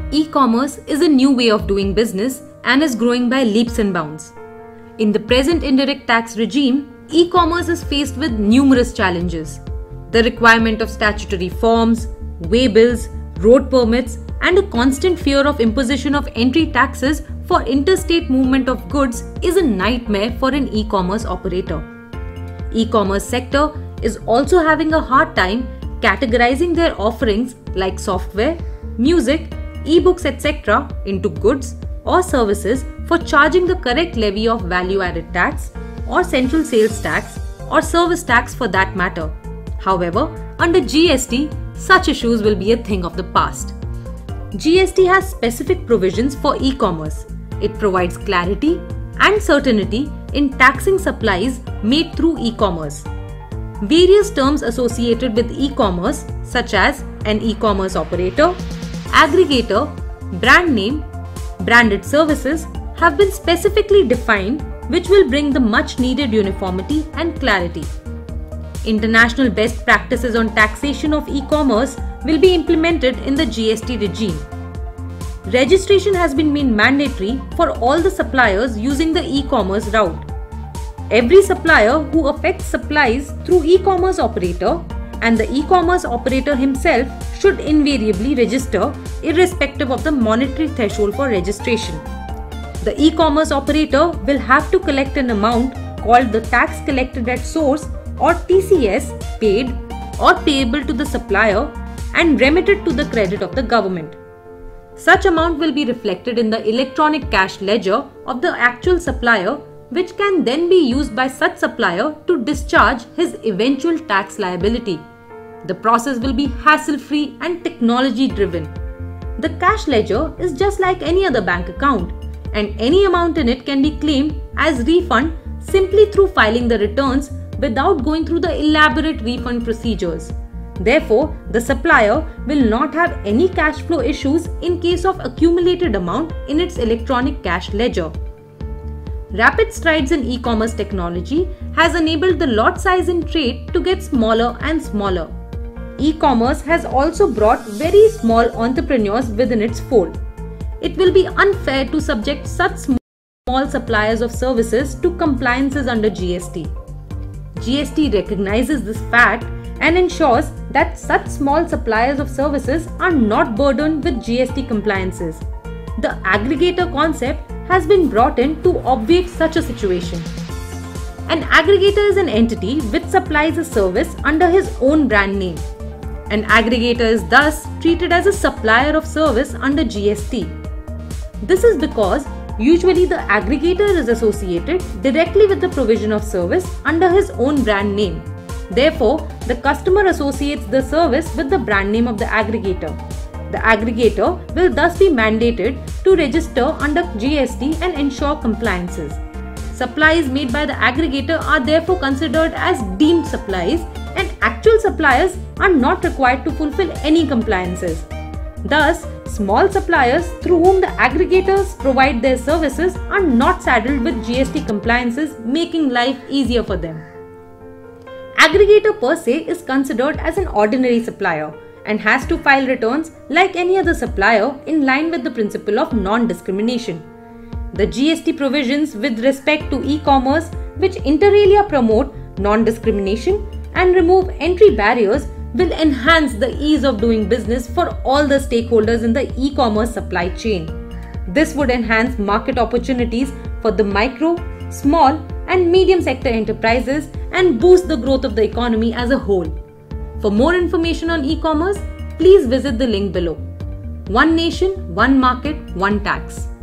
E-commerce is a new way of doing business and is growing by leaps and bounds. In the present indirect tax regime, e-commerce is faced with numerous challenges. The requirement of statutory forms, waybills, road permits, and a constant fear of imposition of entry taxes for interstate movement of goods is a nightmare for an e-commerce operator. E-commerce sector is also having a hard time categorizing their offerings like software, music, ebooks, etc. into goods or services for charging the correct levy of value-added tax or central sales tax or service tax for that matter. However, under GST, such issues will be a thing of the past. GST has specific provisions for e-commerce. It provides clarity and certainty in taxing supplies made through e-commerce. Various terms associated with e-commerce such as an e-commerce operator, aggregator, brand name, branded services have been specifically defined, which will bring the much needed uniformity and clarity. International best practices on taxation of e-commerce will be implemented in the GST regime. Registration has been made mandatory for all the suppliers using the e-commerce route. Every supplier who affects supplies through e-commerce operator and the e-commerce operator himself should invariably register irrespective of the monetary threshold for registration. The e-commerce operator will have to collect an amount called the tax collected at source or TCS paid or payable to the supplier and remitted to the credit of the government. Such amount will be reflected in the electronic cash ledger of the actual supplier, which can then be used by such supplier to discharge his eventual tax liability. The process will be hassle-free and technology-driven. The cash ledger is just like any other bank account, and any amount in it can be claimed as refund simply through filing the returns without going through the elaborate refund procedures. Therefore, the supplier will not have any cash flow issues in case of accumulated amount in its electronic cash ledger. Rapid strides in e-commerce technology has enabled the lot size in trade to get smaller and smaller. E-commerce has also brought very small entrepreneurs within its fold. It will be unfair to subject such small suppliers of services to compliances under GST. GST recognizes this fact and ensures that such small suppliers of services are not burdened with GST compliances. The aggregator concept has been brought in to obviate such a situation. An aggregator is an entity which supplies a service under his own brand name. An aggregator is thus treated as a supplier of service under GST. This is because usually the aggregator is associated directly with the provision of service under his own brand name. Therefore, the customer associates the service with the brand name of the aggregator. The aggregator will thus be mandated to register under GST and ensure compliances. Supplies made by the aggregator are therefore considered as deemed supplies, and actual suppliers are not required to fulfill any compliances. Thus, small suppliers through whom the aggregators provide their services are not saddled with GST compliances, making life easier for them. Aggregator per se is considered as an ordinary supplier and has to file returns like any other supplier in line with the principle of non-discrimination. The GST provisions with respect to e-commerce, which inter alia promote non-discrimination and remove entry barriers, will enhance the ease of doing business for all the stakeholders in the e-commerce supply chain. This would enhance market opportunities for the micro, small and medium sector enterprises and boost the growth of the economy as a whole. For more information on e-commerce, please visit the link below. One nation, one market, one tax.